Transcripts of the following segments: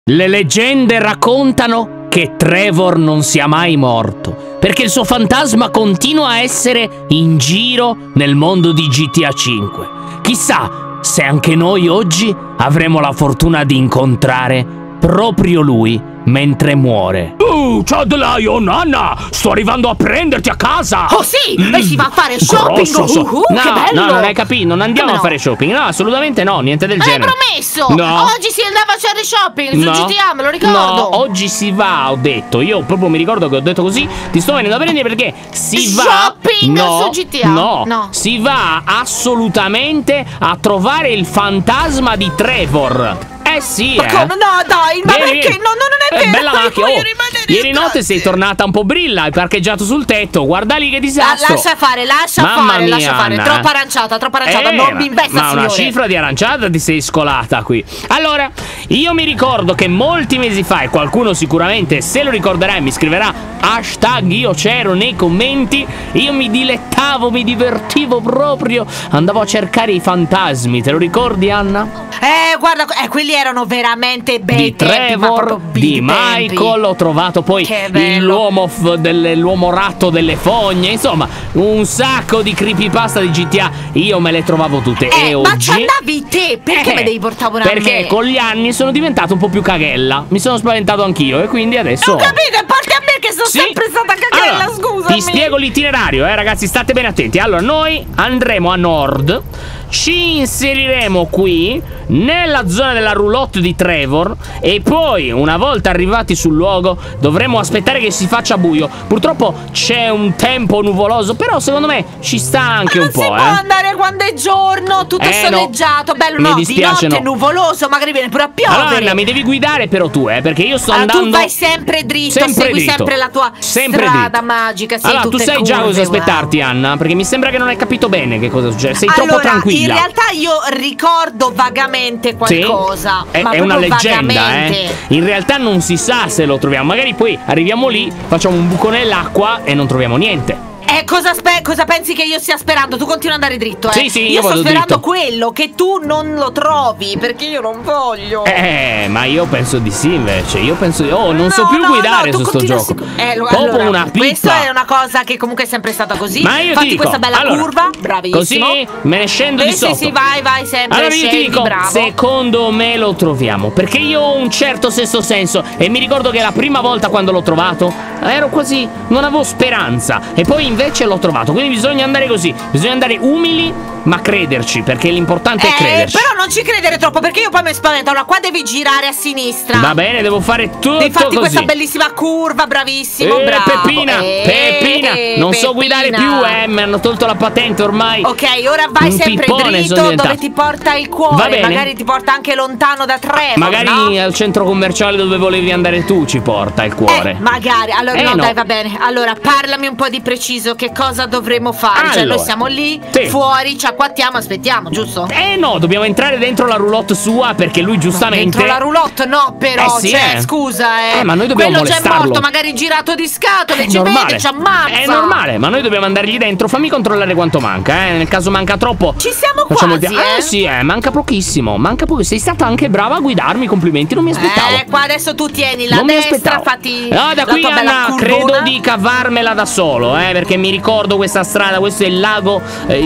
Le leggende raccontano che Trevor non sia mai morto, perché il suo fantasma continua a essere in giro nel mondo di GTA 5. Chissà se anche noi oggi avremo la fortuna di incontrare proprio lui mentre muore. Chad Lion, Anna, sto arrivando a prenderti a casa. Oh sì, e si va a fare shopping. No, che bello. no, non hai capito, non andiamo a fare shopping. No, assolutamente no, niente del genere. Hai promesso. No. Oggi si andava a fare shopping su GTA, me lo ricordo. No, oggi si va, ho detto. Io proprio mi ricordo che ho detto così. Ti sto venendo a prendere perché si va shopping su GTA. No, si va assolutamente a trovare il fantasma di Trevor. Sì, ma come? No, dai, ma perché? No, non è vero. Bella macchina. Ieri notte sei tornata un po' brilla, hai parcheggiato sul tetto. Guarda lì che disastro. Lascia fare. Lascia fare. Troppo aranciata. Non mi investa, ma signore. Una cifra di aranciata ti sei scolata qui. Allora, io mi ricordo che molti mesi fa, e qualcuno sicuramente se lo ricorderà e mi scriverà hashtag io c'ero nei commenti, io mi dilettavo, mi divertivo proprio. Andavo a cercare i fantasmi, te lo ricordi, Anna? Guarda, quelli erano veramente bei di Trevor, di Michael, ho trovato poi l'uomo ratto delle fogne, insomma, un sacco di creepypasta di GTA, io me le trovavo tutte. E ma oggi ci andavi te, perché me devi portare una perché con gli anni sono diventato un po' più caghella, mi sono spaventato anch'io e quindi adesso... Ho capito, porti a me che sono sempre stata caghella, allora, scusami. Ti spiego l'itinerario, ragazzi, state bene attenti. Allora, noi andremo a nord, ci inseriremo qui nella zona della roulotte di Trevor e poi una volta arrivati sul luogo dovremo aspettare che si faccia buio. Purtroppo c'è un tempo nuvoloso, però secondo me ci sta anche un po'. Non si può andare quando è giorno, tutto soleggiato, bello, mi dispiace, di notte nuvoloso, magari viene pure a piovere. Allora Anna, mi devi guidare però tu, perché io sto andando... Tu vai sempre dritto, segui sempre la tua strada magica. Allora, tu sai già cosa aspettarti, Anna, perché mi sembra che non hai capito bene che cosa succede. Sei troppo tranquilla. In realtà io ricordo vagamente qualcosa. Sì? È una leggenda, In realtà non si sa se lo troviamo. Magari poi arriviamo lì, facciamo un buco nell'acqua e non troviamo niente. Cosa pensi che io stia sperando? Tu continua ad andare dritto, Sì, io sto sperando dritto. quello che tu non lo trovi, perché io non voglio. Ma io penso di sì invece. Io penso di... non so più guidare su sto gioco. Allora, una pippa. Questa è una cosa che comunque è sempre stata così. Ma io Fatti dico, questa bella curva, bravissimo. Così me ne scendo di sotto. Sì, vai sempre. Allora io ti dico, bravo. Secondo me lo troviamo, perché io ho un certo sesto senso e mi ricordo che la prima volta quando l'ho trovato ero quasi... non avevo speranza e poi invece l'ho trovato. Quindi bisogna andare così, bisogna andare umili ma crederci, perché l'importante è crederci. Però non ci credere troppo, perché io poi mi spavento. Allora qua devi girare a sinistra. Va bene, devo fare tutto devi farti così. Questa bellissima curva, bravissimo, bravo. Peppina, non so guidare più, mi hanno tolto la patente ormai. Ok, ora vai sempre dritto dove ti porta il cuore. Magari ti porta anche lontano da Trevor. Magari al centro commerciale dove volevi andare tu ci porta il cuore. Magari, allora dai, va bene. Allora parlami un po' di preciso, che cosa dovremo fare? Allora, cioè noi siamo lì, fuori, ci acquattiamo, aspettiamo, giusto? No, dobbiamo entrare dentro la roulotte sua, perché lui giustamente... Dentro la roulotte no, però, scusa, ma noi dobbiamo molestarlo. Quello già è morto, magari girato di scatole, ci vede, ci ammazza. È normale, ma noi dobbiamo andargli dentro. Fammi controllare quanto manca, Nel caso manca troppo. Ci siamo quasi, sì, manca pochissimo. Sei stata anche brava a guidarmi, complimenti, non mi aspettavo. Qua adesso tu tieni la destra, fatti da qui, Anna, credo di cavarmela da solo, perché mi ricordo questa strada. Questo è il lago,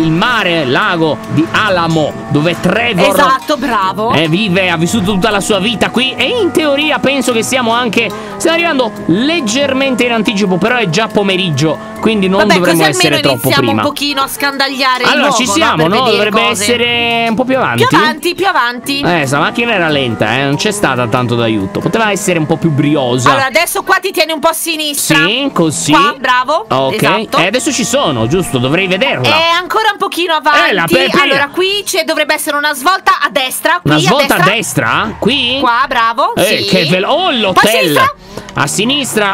lago di Alamo, dove Trevor... Esatto, bravo. Vive, ha vissuto tutta la sua vita qui e in teoria penso che stiamo arrivando leggermente in anticipo, però è già pomeriggio, quindi non dovremmo essere troppo prima. un pochino a scandagliare il luogo, ci siamo, no? Dovrebbe essere un po' più avanti. Più avanti. Sta macchina era lenta, non c'è stata tanto d'aiuto. Poteva essere un po' più briosa. Allora, adesso qua ti tieni un po' a sinistra. Sì, così. Qua, bravo. Ok. Esatto. Adesso ci sono, giusto? Dovrei vederla. Ancora un pochino avanti. Allora, qui dovrebbe essere una svolta a destra. Qui, una svolta a destra? Qui? Qua, bravo. Sì. Che l'hotel. A sinistra.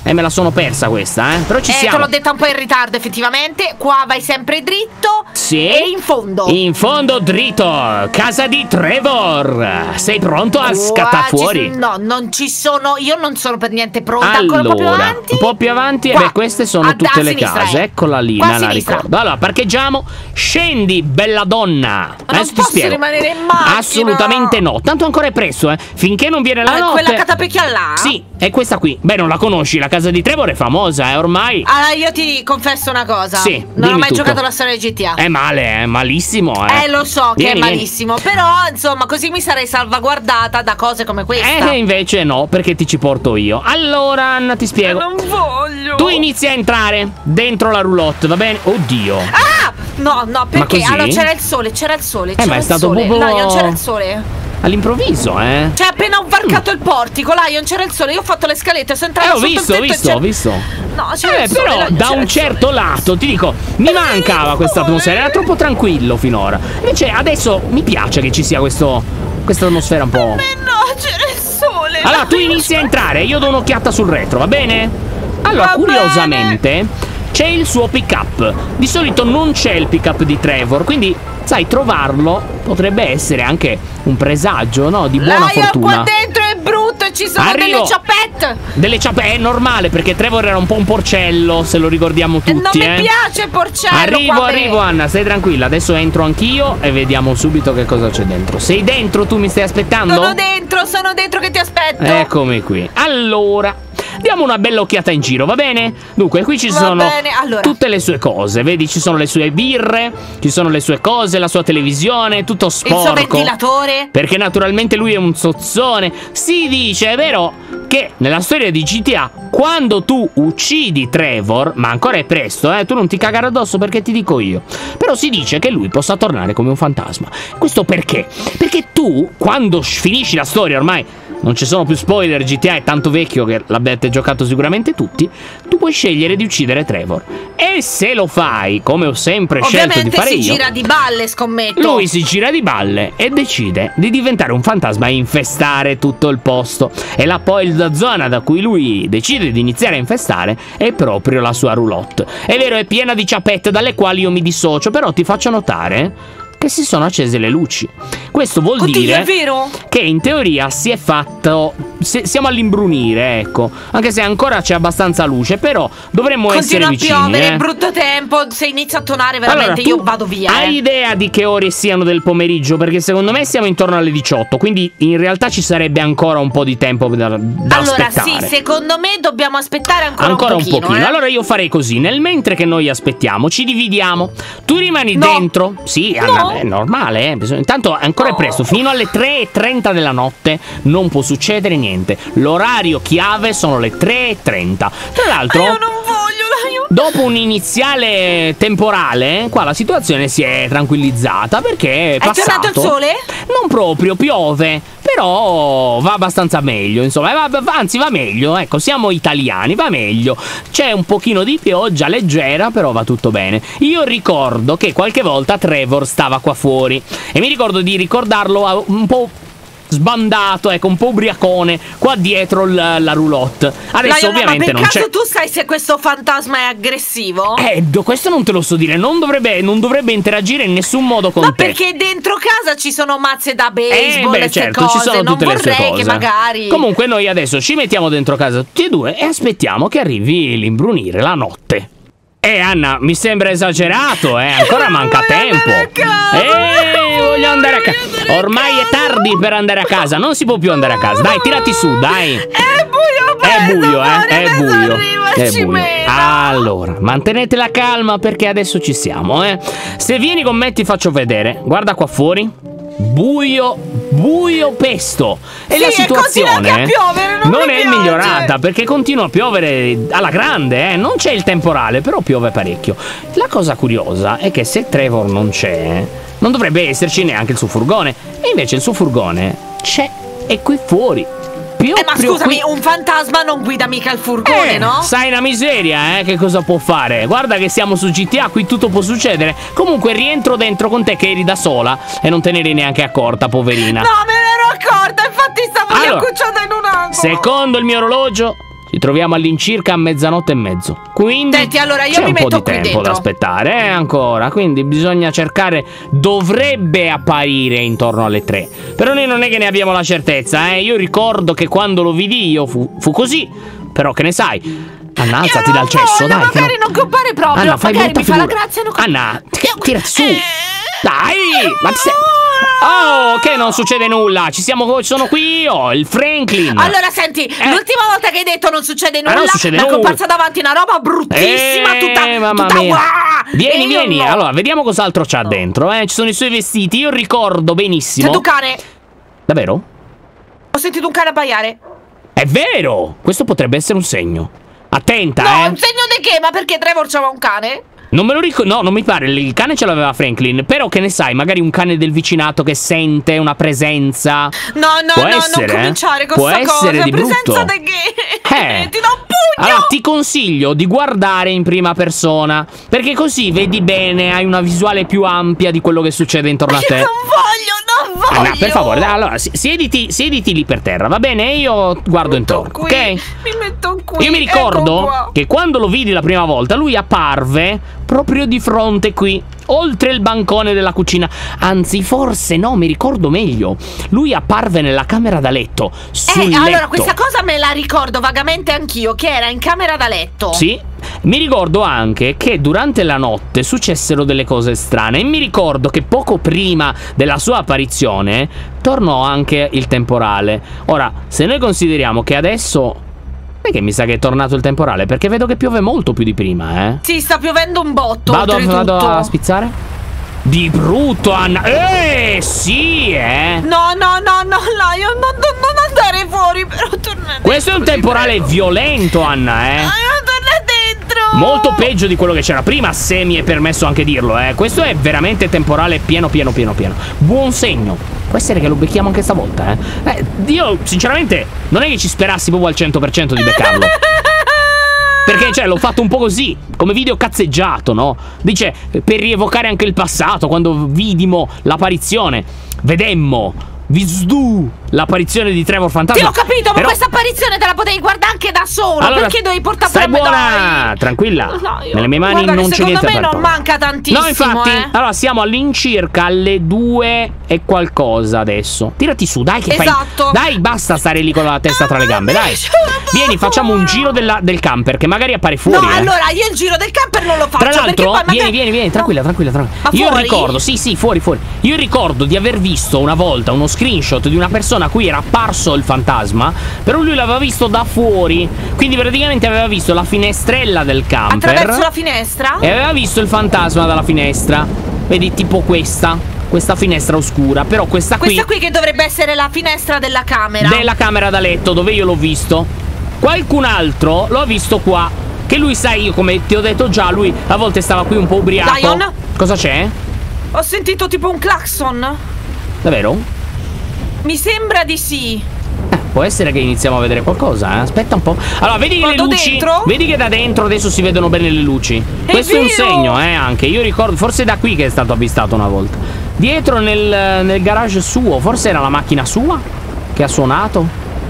E me la sono persa questa, Però ci siamo. Te l'ho detta un po' in ritardo, effettivamente. Qua vai sempre dritto. Sì. E in fondo. In fondo dritto. Casa di Trevor. Sei pronto a scattare fuori? No, non ci sono. Io non sono per niente pronta. Allora, ancora un po' più avanti. Un po' più avanti. Qua. E beh, queste sono tutte le case. Eccola lì, me la ricordo. Allora, parcheggiamo. Scendi, bella donna. Non posso rimanere in macchina. Assolutamente no. Tanto ancora è presto, Finché non viene la notte. Quella catapecchia là? Sì, è questa qui. Beh, non la conosci, la casa di Trevor è famosa, ormai. Allora, io ti confesso una cosa. Sì, non ho mai giocato la storia di GTA. È male, è malissimo, Lo so che è malissimo. Però, insomma, così mi sarei salvaguardata da cose come questa. Invece no, perché ti ci porto io. Allora, Anna, ti spiego. Non voglio. Tu inizi a entrare dentro la roulotte, va bene? Oddio. Ah! No, perché? Allora c'era il sole, ma è stato proprio... No, non c'era il sole. All'improvviso, Cioè, appena ho varcato il portico, là, non c'era il sole. Io ho fatto le scalette, sono entrata sotto il tetto. Ho visto. No, c'era il sole. Però, da un certo lato, ti dico, mi mancava questa atmosfera. Era troppo tranquillo finora. Invece, adesso mi piace che ci sia questa atmosfera un po'... No, c'era il sole. Allora, tu inizi a entrare, io do un'occhiata sul retro, va bene? Allora, curiosamente... c'è il suo pick-up. Di solito non c'è il pick-up di Trevor, quindi, sai, trovarlo potrebbe essere anche un presagio, no? Di buona fortuna. Qua dentro è brutto e ci sono delle ciappette. Delle ciappette, è normale, perché Trevor era un po' un porcello, se lo ricordiamo tutti, Non mi piace il porcello. Arrivo, Anna, stai tranquilla. Adesso entro anch'io e vediamo subito che cosa c'è dentro. Sei dentro? Tu mi stai aspettando? Sono dentro che ti aspetto. Eccomi qui. Allora, diamo una bella occhiata in giro, va bene? Dunque, qui ci sono tutte le sue cose. Vedi, ci sono le sue birre, ci sono le sue cose, la sua televisione, tutto sporco. Il suo ventilatore. Perché naturalmente lui è un sozzone. Si dice, è vero, che nella storia di GTA, quando tu uccidi Trevor, ma ancora è presto, tu non ti cagare addosso perché ti dico io, però si dice che lui possa tornare come un fantasma. Questo perché? Perché tu, quando finisci la storia, ormai non ci sono più spoiler, GTA è tanto vecchio che l'abbiate giocato sicuramente tutti, tu puoi scegliere di uccidere Trevor. E se lo fai, come ho sempre scelto di fare io, si gira di balle, scommetto. Lui si gira di balle e decide di diventare un fantasma e infestare tutto il posto. E la zona da cui lui decide di iniziare a infestare è proprio la sua roulotte. È vero, è piena di ciappette dalle quali io mi dissocio, però ti faccio notare che si sono accese le luci. Questo vuol dire che in teoria si è fatto... siamo all'imbrunire, ecco. Anche se ancora c'è abbastanza luce, però dovremmo essere vicini. Continua a piovere, è brutto tempo. Se inizia a tonare veramente, allora, io vado via. Hai idea di che ore siano del pomeriggio? Perché secondo me siamo intorno alle 18. Quindi in realtà ci sarebbe ancora un po' di tempo da aspettare. Allora sì, secondo me dobbiamo aspettare ancora un pochino. Allora io farei così. Nel mentre che noi aspettiamo, ci dividiamo. Tu rimani dentro. Sì, Anna, è normale, intanto ancora è presto. Fino alle 3:30 della notte non può succedere niente. L'orario chiave sono le 3:30. Tra l'altro, io non voglio. Dopo un iniziale temporale, qua la situazione si è tranquillizzata perché è passato. È tornato il sole? Non proprio, piove, però va abbastanza meglio, insomma, anzi va meglio, ecco, siamo italiani, va meglio. C'è un pochino di pioggia leggera, però va tutto bene. Io ricordo che qualche volta Trevor stava qua fuori e mi ricordo di ricordarlo un po' sbandato, ecco, un po' ubriacone qua dietro la roulotte. Adesso ovviamente non c'è. Ma per caso tu sai se questo fantasma è aggressivo? Questo non te lo so dire. Non dovrebbe interagire in nessun modo con te. Ma perché dentro casa ci sono mazze da baseball, certo, cose. Ci sono tutte non le sue cose. Che magari... Comunque noi adesso ci mettiamo dentro casa tutti e due e aspettiamo che arrivi l'imbrunire, la notte. Anna, mi sembra esagerato, ancora manca tempo. Voglio andare a casa. Ormai è tardi per andare a casa, non si può più andare a casa. Dai, tirati su, dai. È buio, è buio. Allora, mantenete la calma perché adesso ci siamo, Se vieni con me ti faccio vedere. Guarda qua fuori. Buio pesto. E la situazione non è migliorata perché continua a piovere alla grande, non c'è il temporale, però piove parecchio. La cosa curiosa è che se Trevor non c'è, non dovrebbe esserci neanche il suo furgone. E invece il suo furgone c'è, è qui fuori. Ma scusami, un fantasma non guida mica il furgone, no? Sai una miseria, che cosa può fare? Guarda che siamo su GTA, qui tutto può succedere. Comunque rientro dentro con te che eri da sola e non te ne eri neanche accorta, poverina. No, me ne ero accorta, infatti stavo accucciata in un angolo. Secondo il mio orologio Ci troviamo all'incirca a 00:30. Quindi senti, allora io c'è mi un po' metto di qui tempo dentro da aspettare, ancora. Quindi bisogna cercare. Dovrebbe apparire intorno alle 3. Però noi non è che ne abbiamo la certezza, eh. Io ricordo che quando lo vidi io fu così. Però che ne sai? Anna, alzati dal cesso, dai. Magari non compare proprio. Anna, fai magari brutta mi fa figura. la grazia. Anna, tirati su. Dai, ma ti sei... Oh, che non succede nulla. Sono qui io, il Franklin. Allora senti, l'ultima volta che hai detto non succede nulla, non succede nulla. è comparsa davanti una roba bruttissima, tutta Vieni. Allora, vediamo cos'altro c'ha dentro, Ci sono i suoi vestiti. Io ricordo benissimo. Sento un cane. Davvero? Ho sentito un cane abbaiare. È vero. Questo potrebbe essere un segno. Attenta, No, un segno di che? Ma perché Trevor c'aveva un cane? Non me lo ricordo, no, non mi pare, il cane ce l'aveva Franklin. Però che ne sai, magari un cane del vicinato che sente una presenza. No, non cominciare con può sta essere cosa. Di brutto. Presenza di che? Ti do un pugno. Allora ti consiglio di guardare in prima persona, perché così vedi bene, hai una visuale più ampia di quello che succede intorno a te. Non voglio. Anna, per favore, allora siediti lì per terra, va bene? Io guardo intorno, qui, ok? Mi metto qui. Io mi ricordo che quando lo vidi la prima volta, lui apparve proprio di fronte qui, oltre il bancone della cucina. Anzi, forse no, mi ricordo meglio. Lui apparve nella camera da letto, sul letto. Allora questa cosa me la ricordo vagamente anch'io, che era in camera da letto. Sì, mi ricordo anche che durante la notte successero delle cose strane. E mi ricordo che poco prima della sua apparizione tornò anche il temporale. Ora, se noi consideriamo che adesso... che mi sa che è tornato il temporale, perché vedo che piove molto più di prima, eh. Sì, sta piovendo un botto. Vado a spizzare. Di brutto, Anna. Sì, No, io non andare fuori, però torna. Questo è un temporale violento, Anna, torna dentro. Molto peggio di quello che c'era prima, se mi è permesso anche dirlo, Questo è veramente temporale pieno. Buon segno. Può essere che lo becchiamo anche stavolta, io, sinceramente, non è che ci sperassi proprio al 100% di beccarlo. Perché, cioè, l'ho fatto un po' così, come video cazzeggiato, no? Dice, per rievocare anche il passato, quando vidimo l'apparizione, vedemmo, visdu, l'apparizione di Trevor Fantasma. Ti ho capito, ma questa apparizione te la potevi guardare anche da solo. Allora, perché dovevi portare stai buona, tranquilla. Nelle mie mani non c'è niente da fare. Secondo me non manca tantissimo. No, infatti, allora siamo all'incirca alle 2 e qualcosa adesso. Tirati su, dai che fai. Dai, basta stare lì con la testa tra le gambe, dai. Vieni, facciamo un giro del camper, che magari appare fuori. No, allora io il giro del camper non lo faccio. Tra l'altro, vieni, tranquilla. Io ricordo, sì, fuori. Io ricordo di aver visto una volta uno screenshot di una persona a cui era apparso il fantasma, però lui l'aveva visto da fuori, quindi praticamente aveva visto la finestrella del camper. Attraverso la finestra? E aveva visto il fantasma dalla finestra. Vedi, tipo questa finestra oscura. Però questa qui che dovrebbe essere la finestra della camera. Della camera da letto, dove io l'ho visto. Qualcun altro l'ho visto qua, che lui, sai, io come ti ho detto già, lui a volte stava qui un po' ubriaco. Lion? Cosa c'è? Ho sentito tipo un clacson. Davvero? Mi sembra di sì. Può essere che iniziamo a vedere qualcosa, Aspetta un po'. Allora, vedi che le luci dentro? Vedi che da dentro adesso si vedono bene le luci. Questo è un segno, anche. Io ricordo, forse da qui che è stato avvistato una volta. Dietro nel garage suo. Forse era la macchina sua che ha suonato.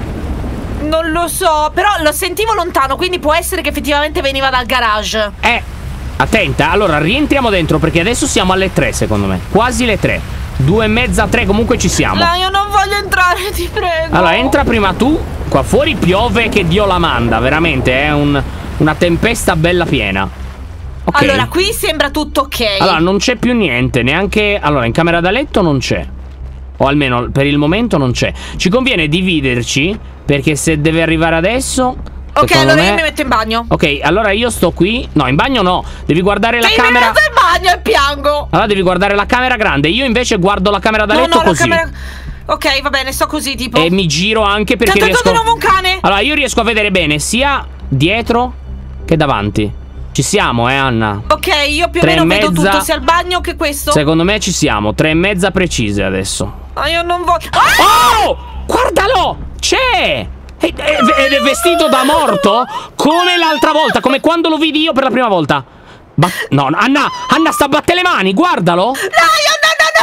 Non lo so, però lo sentivo lontano, quindi può essere che effettivamente veniva dal garage. Attenta, allora rientriamo dentro, perché adesso siamo alle 3 secondo me. Quasi le 3. 2:30, 3, comunque ci siamo. No, io non voglio entrare, ti prego. Allora, entra prima tu. Qua fuori piove che Dio la manda, veramente, è una tempesta bella piena. Okay. Allora, qui sembra tutto ok. Allora, non c'è più niente, neanche... Allora, in camera da letto non c'è. O almeno per il momento non c'è. Ci conviene dividerci, perché se deve arrivare adesso... Ok, allora io mi metto in bagno. Ok, allora io sto qui. No, in bagno no. Devi guardare la camera. Mi metto in bagno e piango. Allora devi guardare la camera grande. Io invece guardo la camera da letto così. Ok, va bene, sto così tipo. E mi giro anche perché riesco... di nuovo un cane. Allora io riesco a vedere bene sia dietro che davanti. Ci siamo, Anna. Ok, io più o meno vedo tutto, sia il bagno che questo. Secondo me ci siamo. 3:30 precise adesso. Ma io non voglio... Oh! Guardalo! C'è! Ed è vestito da morto come l'altra volta, come quando lo vidi io per la prima volta. No, Anna sta a battere le mani, guardalo. No.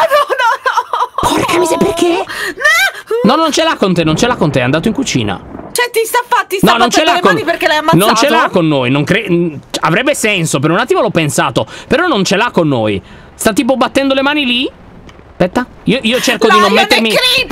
Porca miseria, perché? No, non ce l'ha con te, è andato in cucina. Cioè ti sta battendo le mani perché l'hai ammazzato? Non ce l'ha con noi, avrebbe senso, per un attimo l'ho pensato, però non ce l'ha con noi. Sta tipo battendo le mani lì. Aspetta, io cerco di non mettermi.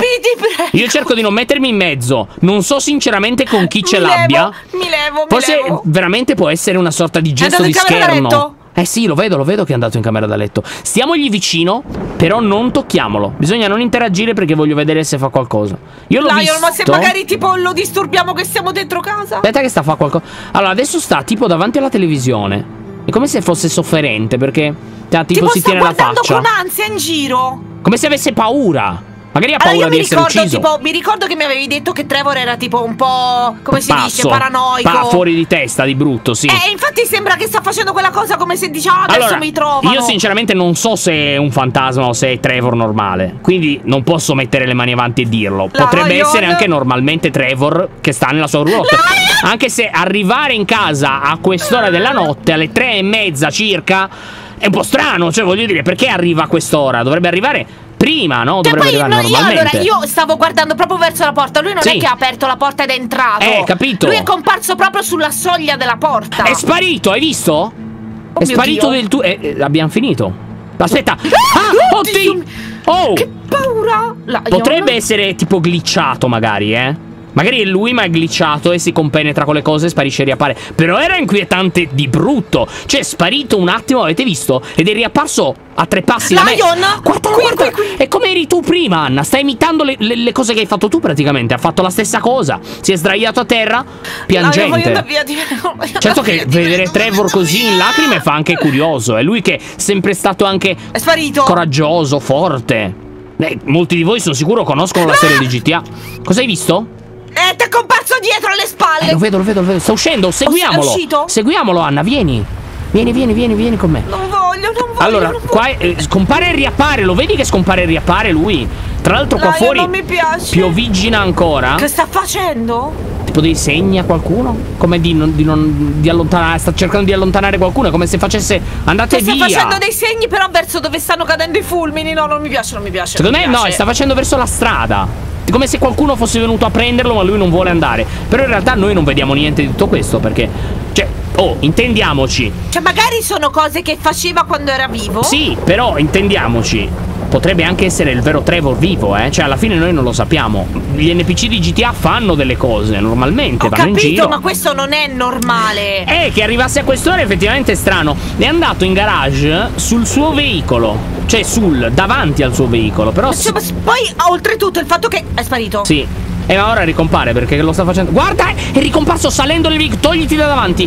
Io cerco di non mettermi in mezzo. Non so sinceramente con chi ce l'abbia. Mi levo. Forse veramente può essere una sorta di gesto di scherno. Eh sì, lo vedo che è andato in camera da letto. Stiamogli vicino, però non tocchiamolo. Bisogna non interagire perché voglio vedere se fa qualcosa. Io l'ho visto. Ma se magari tipo lo disturbiamo che stiamo dentro casa. Aspetta che sta a fare qualcosa. Allora, adesso sta tipo davanti alla televisione. È come se fosse sofferente perché tipo si tiene la faccia. Sta guardando con ansia in giro. Come se avesse paura. Magari ha paura di essere ucciso. Mi ricordo che mi avevi detto che Trevor era tipo un po', come si dice, paranoico. Fuori di testa, di brutto, sì. Infatti sembra che sta facendo quella cosa come se dice, adesso mi trovano. Io sinceramente non so se è un fantasma o se è Trevor normale. Quindi non posso mettere le mani avanti e dirlo. Potrebbe essere anche normalmente Trevor che sta nella sua roulotte. Anche se arrivare in casa a quest'ora della notte, alle 3:30 circa, è un po' strano. Cioè voglio dire, perché arriva a quest'ora? Dovrebbe arrivare prima, no? Dovrebbe arrivare normalmente. Io stavo guardando proprio verso la porta. Lui non è che ha aperto la porta ed è entrato. Capito. Lui è comparso proprio sulla soglia della porta. È sparito, hai visto? È sparito del tuo. Abbiamo finito. Aspetta. Oddio. Oh, che paura. Potrebbe essere tipo glitchato magari, Magari è lui ma è glitchato e si compenetra con le cose e sparisce e riappare. Però era inquietante di brutto. Cioè è sparito un attimo, avete visto? Ed è riapparso a 3 passi da me. Guarda. È come eri tu prima, Anna. Stai imitando le cose che hai fatto tu praticamente. Ha fatto la stessa cosa. Si è sdraiato a terra piangente. Certo che vedere Trevor così in lacrime fa anche curioso. È lui che è sempre stato anche coraggioso, forte. Molti di voi sono sicuro conoscono la serie di GTA. Cosa hai visto? Ti è comparso dietro alle spalle. Lo vedo. Sta uscendo, seguiamolo. È uscito? Seguiamolo, Anna, vieni con me. Non voglio. Allora, qua scompare e riappare. Lo vedi che scompare e riappare lui? Tra l'altro qua fuori non mi piace. Piovigina ancora. Che sta facendo? Tipo dei segni a qualcuno? Come di allontanare. Sta cercando di allontanare qualcuno. È come se facesse andate via. Sta facendo dei segni però verso dove stanno cadendo i fulmini. No, non mi piace. Secondo me no, sta facendo verso la strada. Come se qualcuno fosse venuto a prenderlo ma lui non vuole andare. Però in realtà noi non vediamo niente di tutto questo perché, cioè, intendiamoci. Cioè magari sono cose che faceva quando era vivo. Sì, però intendiamoci, potrebbe anche essere il vero Trevor vivo, Cioè alla fine noi non lo sappiamo. Gli NPC di GTA fanno delle cose normalmente, vanno in giro. Ma questo non è normale. Che arrivasse a quest'ora effettivamente è strano. È andato in garage sul suo veicolo. Cioè davanti al suo veicolo. Però poi oltretutto il fatto che è sparito. Sì. Ma ora ricompare perché lo sta facendo. Guarda, è ricomparso salendo le veicolo. Togliti da davanti.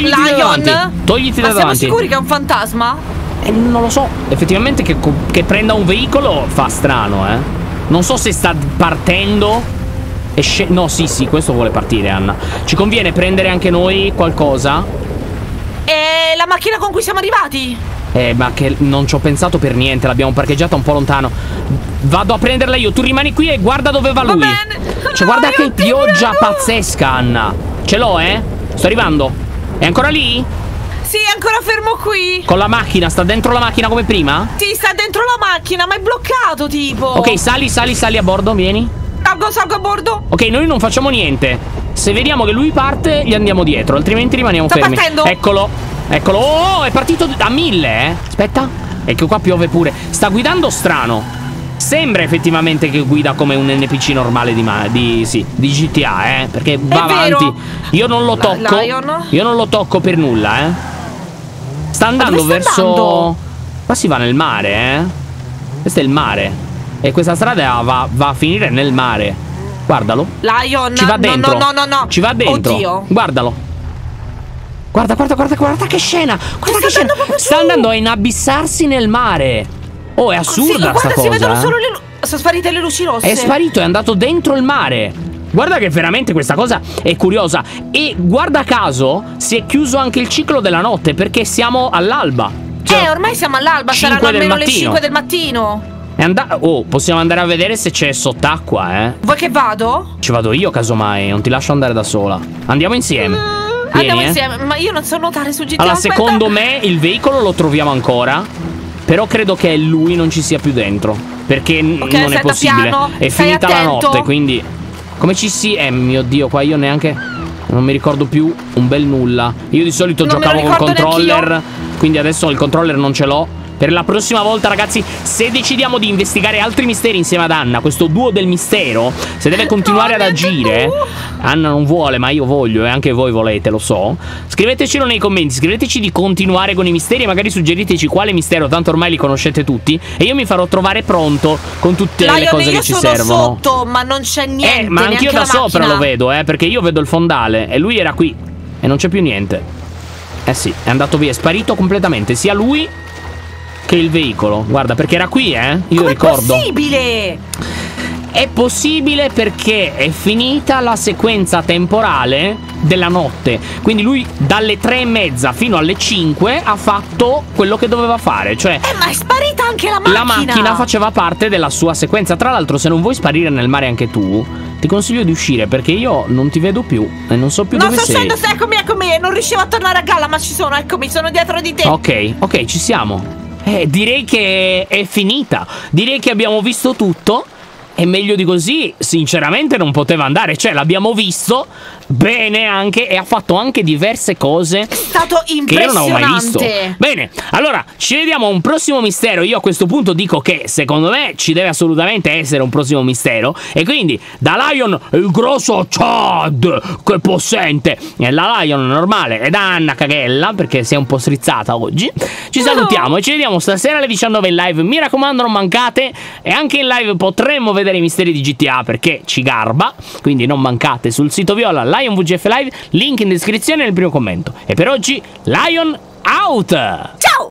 Siamo sicuri che è un fantasma? Non lo so. Effettivamente che prenda un veicolo fa strano, Non so se sta partendo. No, sì, questo vuole partire, Anna. Ci conviene prendere anche noi qualcosa? La macchina con cui siamo arrivati? Ma che non ci ho pensato per niente. L'abbiamo parcheggiata un po' lontano. Vado a prenderla io. Tu rimani qui e guarda dove va lui. Va bene. Cioè guarda che pioggia pazzesca, Anna. Ce l'ho, Sto arrivando. È ancora lì? Sì, è ancora fermo qui. Con la macchina? Sta dentro la macchina come prima? Sì, sta dentro la macchina, ma è bloccato tipo. Ok, sali a bordo, vieni. Salgo a bordo. Ok, noi non facciamo niente. Se vediamo che lui parte, gli andiamo dietro. Altrimenti rimaniamo fermi. Sta partendo. Eccolo. Oh, è partito a 1000, Aspetta. Ecco qua piove pure. Sta guidando strano. Sembra effettivamente che guida come un NPC normale di GTA, Perché va avanti. Io non lo tocco. Io non lo tocco per nulla, Sta andando verso. Qua si va nel mare, Questo è il mare. E questa strada va a finire nel mare. Guardalo. Lion. Ci va dentro. No. Ci va dentro. Oddio. Guardalo. Guarda che scena. Guarda che scena. Sta andando a inabissarsi nel mare. Oh, è assurda sta cosa. Si vedono solo sono sparite le luci rosse. È sparito, è andato dentro il mare. Guarda che veramente questa cosa è curiosa. E guarda caso si è chiuso anche il ciclo della notte perché siamo all'alba. Ormai siamo all'alba. Saranno almeno le 5 del mattino. Possiamo andare a vedere se c'è sott'acqua, Vuoi che vado? Ci vado io casomai, non ti lascio andare da sola. Andiamo insieme. Andiamo insieme, ma io non so nuotare su GTA. Allora, secondo me il veicolo lo troviamo ancora. Però credo che lui non ci sia più dentro. Perché non è possibile. È finita la notte, quindi Come ci si... mio Dio, qua io neanche... non mi ricordo più un bel nulla. Io di solito giocavo col controller, quindi adesso il controller non ce l'ho. Per la prossima volta, ragazzi, se decidiamo di investigare altri misteri insieme ad Anna, questo duo del mistero, se deve continuare ad agire, Anna non vuole, ma io voglio, e anche voi volete, lo so. Scrivetecelo nei commenti, scriveteci di continuare con i misteri e magari suggeriteci quale mistero, tanto ormai li conoscete tutti, e io mi farò trovare pronto con tutte le cose che ci servono. Io sono sotto, ma non c'è niente, ma anch'io da sopra lo vedo, perché io vedo il fondale e lui era qui e non c'è più niente. Sì, è andato via, è sparito completamente, sia lui che il veicolo. Guarda, perché era qui, io ricordo. È possibile? È possibile perché è finita la sequenza temporale della notte. Quindi lui dalle 3:30 fino alle 5 ha fatto quello che doveva fare. Cioè ma è sparita anche la macchina. La macchina faceva parte della sua sequenza. Tra l'altro, se non vuoi sparire nel mare anche tu, ti consiglio di uscire, perché io non ti vedo più e non so più dove sei. No, sto scendo, eccomi. Non riuscivo a tornare a galla, ma ci sono, eccomi, sono dietro di te. Ok, ci siamo. Direi che è finita. Direi che abbiamo visto tutto. E meglio di così, sinceramente, non poteva andare. Cioè, l'abbiamo visto bene anche, e ha fatto anche diverse cose. È stato impressionante. Che io non avevo mai visto. Bene, allora, ci vediamo a un prossimo mistero. Io a questo punto dico che, secondo me, ci deve assolutamente essere un prossimo mistero. E quindi, da Lion, il grosso Chad, che possente, e la Lion normale, e da Anna Caghella, perché si è un po' strizzata oggi, ci salutiamo e ci vediamo stasera alle 19 in live. Mi raccomando, non mancate. E anche in live potremmo vedere i misteri di GTA, perché ci garba. Quindi non mancate sul sito Viola, Lion VGF Live, link in descrizione nel primo commento. E per oggi, Lion out! Ciao!